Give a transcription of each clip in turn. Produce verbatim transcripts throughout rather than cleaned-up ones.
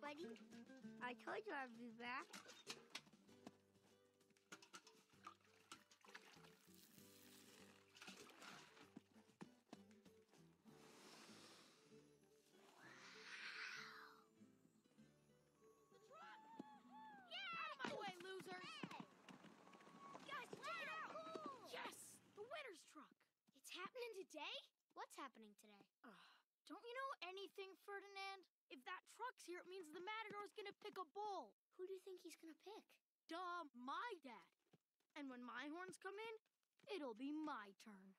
buddy. I told you I'd be back. Truck. It's happening today? What's happening today? Uh, don't you know anything, Ferdinand? If that truck's here, it means the Matador's gonna pick a bull. Who do you think he's gonna pick? Duh, my dad. And when my horns come in, it'll be my turn.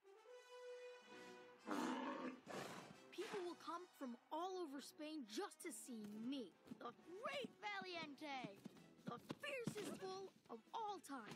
People will come from all over Spain just to see me, the great Valiente, the fiercest bull of all time.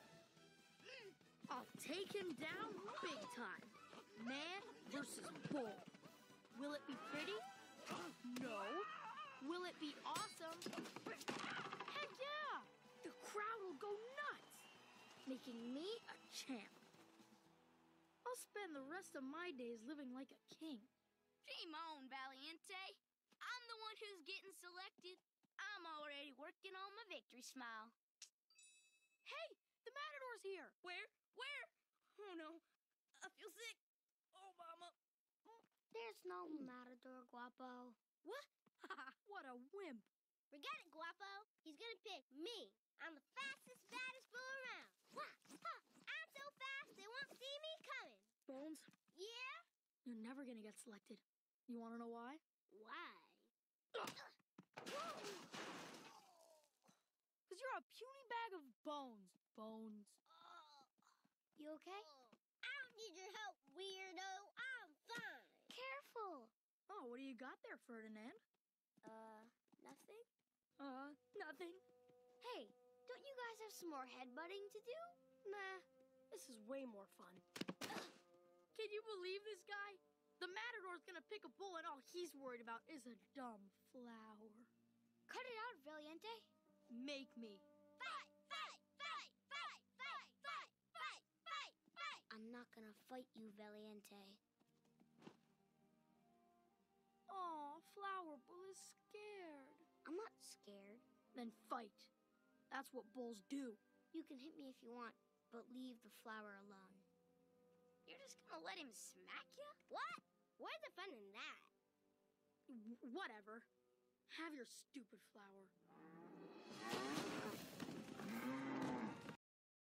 I'll take him down big time. Man versus bull. Will it be pretty? No. Will it be awesome? Heck yeah! The crowd will go nuts, making me a champ. I'll spend the rest of my days living like a king. Dream on, Valiente. I'm the one who's getting selected. I'm already working on my victory smile. Hey, the Matador's here. Where? Where? Oh, no. I feel sick. Oh, Mama. There's no Matador, Guapo. What? What a wimp. Forget it, Guapo. He's gonna pick me. I'm the fastest, baddest bull around. I'm so fast, they won't see me coming. Bones? Yeah? You're never gonna get selected. You wanna know why? Why? Because you're a puny bag of bones. Bones. Oh. You okay? Oh. I don't need your help, weirdo. I'm fine. Careful. Oh, what do you got there, Ferdinand? Uh, nothing? Uh, nothing. Hey, don't you guys have some more headbutting to do? Nah, this is way more fun. Can you believe this guy? The Matador's gonna pick a bull and all he's worried about is a dumb flower. Cut it out, Valiente. Make me. Fight, fight, fight, fight, fight, fight, fight, fight, fight. I'm not gonna fight you, Valiente. Aw, Flower Bull is scared. I'm not scared. Then fight. That's what bulls do. You can hit me if you want, but leave the flower alone. You're just gonna let him smack you? What? Where's the fun in that? W- whatever. Have your stupid flower.